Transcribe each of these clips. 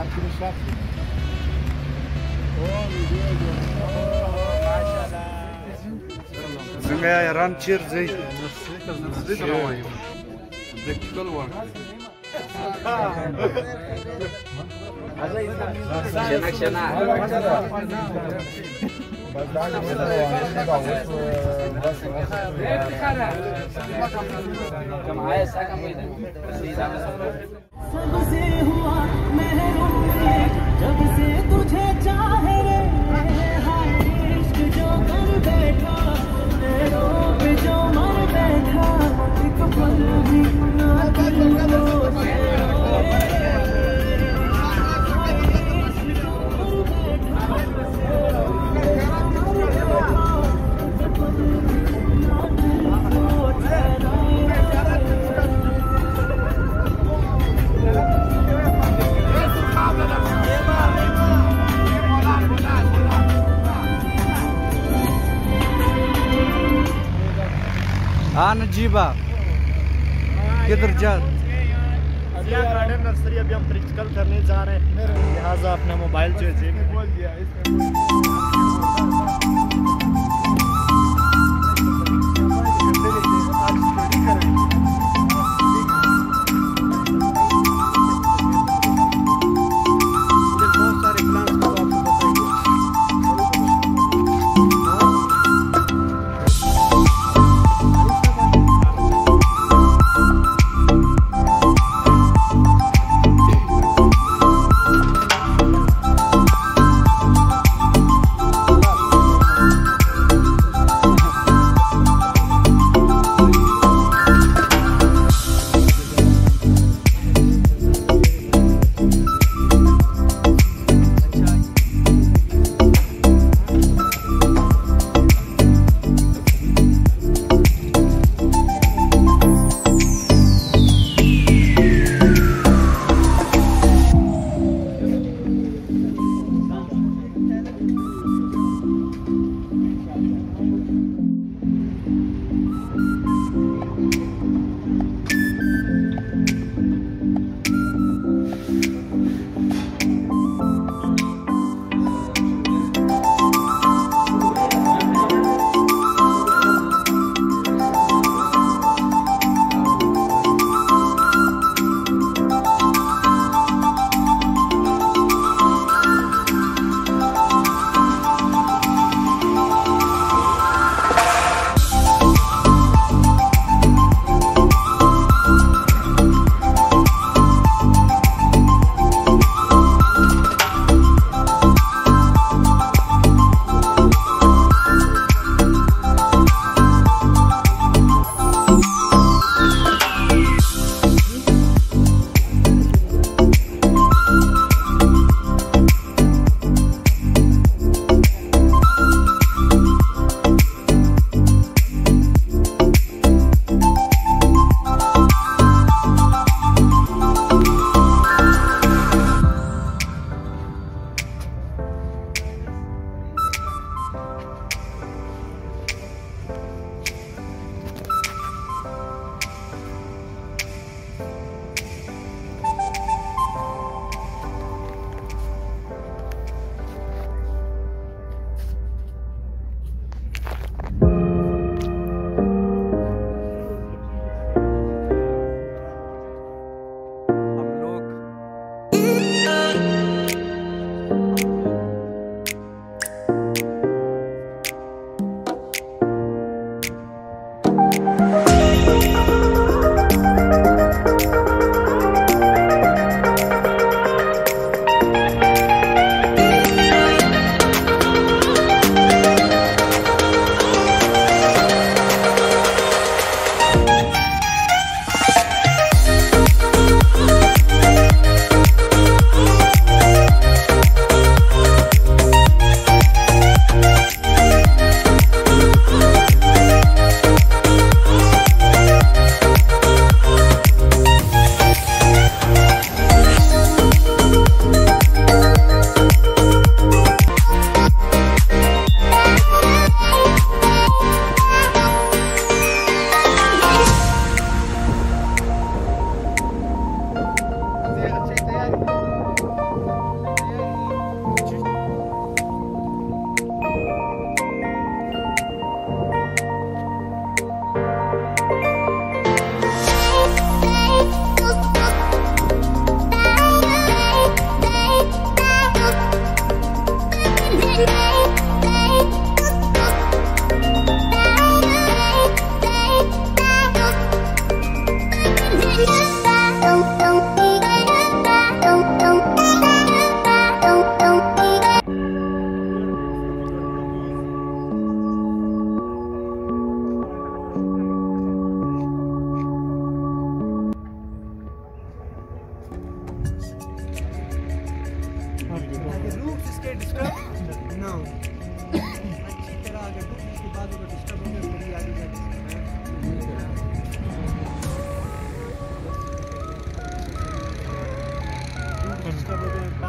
Zunga ya ran cheer zai. सबसे हुआ मेहरूमी जब से तुझे चाहे रे हाय इश्क जो कर बैठा तेरों पे जो मर बैठा एक पल भी ना करूँ हाँ नजीबा किधर जा? गार्डन नर्सरी अभी हम प्रैक्टिकल करने जा रहे हैं, लिहाजा अपना मोबाइल जो है जेब में बोल दिया।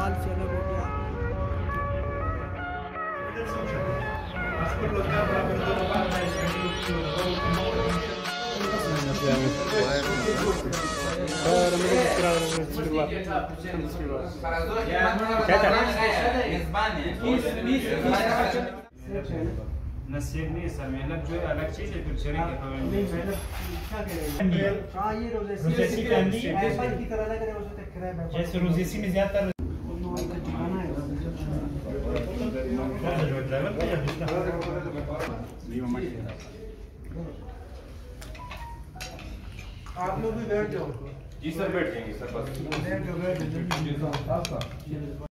लाल सेलब हो गया। नसीब नहीं सर, मेहनत जो है अलग चीज है, फिर शरीर जैसे रोजेसी में ज्यादा आप लोग भी बैठ जाओ। जी सर, बैठ जाएंगे सर, बस।